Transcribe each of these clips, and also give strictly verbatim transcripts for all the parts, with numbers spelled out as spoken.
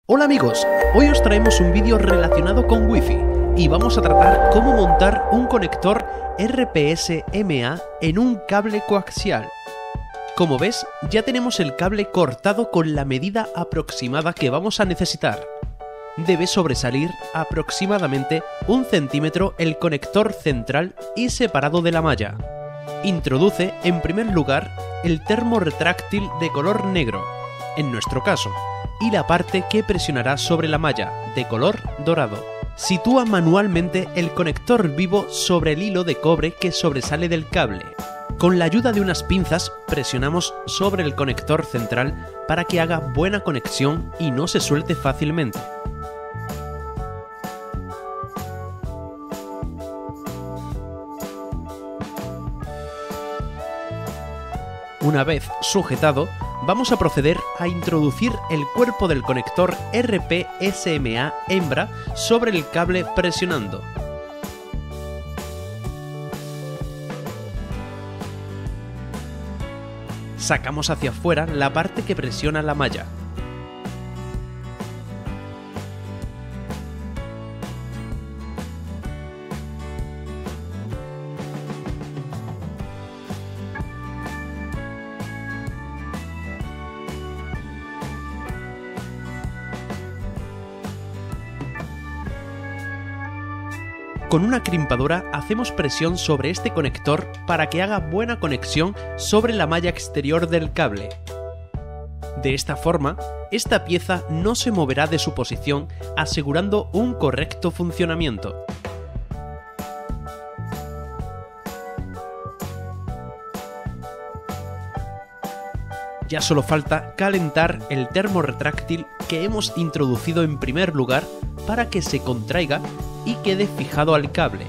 Hola amigos, hoy os traemos un vídeo relacionado con Wi-Fi y vamos a tratar cómo montar un conector R P S M A en un cable coaxial. Como ves, ya tenemos el cable cortado con la medida aproximada que vamos a necesitar. Debe sobresalir aproximadamente un centímetro el conector central y separado de la malla. Introduce en primer lugar el termo retráctil de color negro, en nuestro caso, y la parte que presionará sobre la malla, de color dorado. Sitúa manualmente el conector vivo sobre el hilo de cobre que sobresale del cable. Con la ayuda de unas pinzas presionamos sobre el conector central para que haga buena conexión y no se suelte fácilmente. Una vez sujetado, vamos a proceder a introducir el cuerpo del conector R P S M A hembra sobre el cable presionando. Sacamos hacia afuera la parte que presiona la malla. Con una crimpadora hacemos presión sobre este conector para que haga buena conexión sobre la malla exterior del cable. De esta forma, esta pieza no se moverá de su posición, asegurando un correcto funcionamiento. Ya solo falta calentar el termo retráctil que hemos introducido en primer lugar para que se contraiga y quede fijado al cable.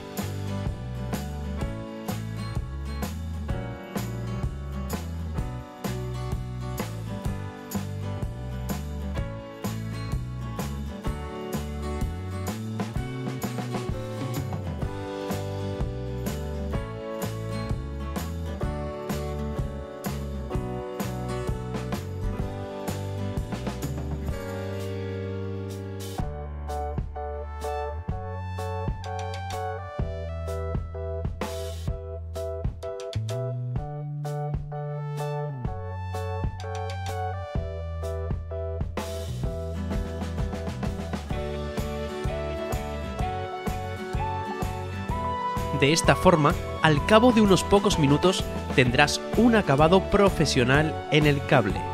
De esta forma, al cabo de unos pocos minutos, tendrás un acabado profesional en el cable.